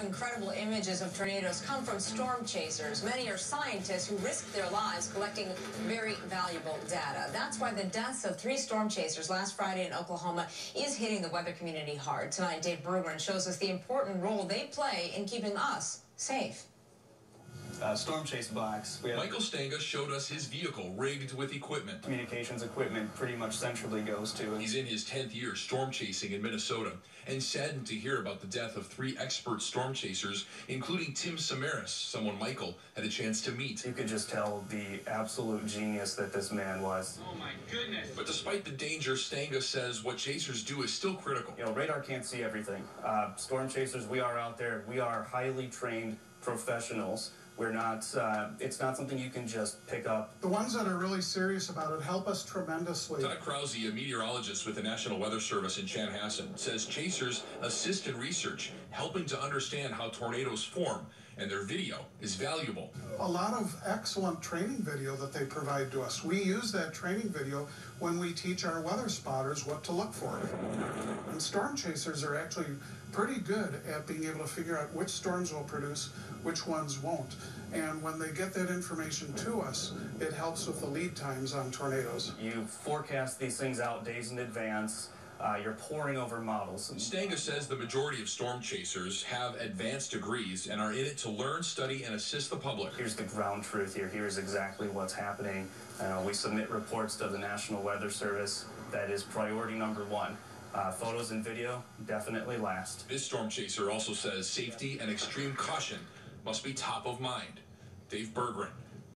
incredible images of tornadoes come from storm chasers. Many are scientists who risk their lives collecting very valuable data. That's why the deaths of 3 storm chasers last Friday in Oklahoma is hitting the weather community hard. Tonight, Dave Bergeron shows us the important role they play in keeping us safe. Storm chase box. Michael Stanga showed us his vehicle rigged with equipment. Communications equipment pretty much centrally goes to. He's in his 10th year storm chasing in Minnesota and saddened to hear about the death of 3 expert storm chasers, including Tim Samaras, someone Michael had a chance to meet. You could just tell the absolute genius that this man was. Oh my goodness. But despite the danger, Stanga says what chasers do is still critical. You know, radar can't see everything. Storm chasers, we are out there. We are highly trained professionals. We're not, it's not something you can just pick up. The ones that are really serious about it help us tremendously. Todd Krause, a meteorologist with the National Weather Service in Chanhassen, says chasers assist in research, helping to understand how tornadoes form, and their video is valuable. A lot of excellent training video that they provide to us. We use that training video when we teach our weather spotters what to look for. And storm chasers are actually pretty good at being able to figure out which storms will produce, which ones won't. And when they get that information to us, it helps with the lead times on tornadoes. You forecast these things out days in advance. You're poring over models. Stanga says the majority of storm chasers have advanced degrees and are in it to learn, study, and assist the public. Here's the ground truth here. Here's exactly what's happening. We submit reports to the National Weather Service. That is priority number 1. Photos and video definitely last. This storm chaser also says safety and extreme caution must be top of mind. Dave Bergeron,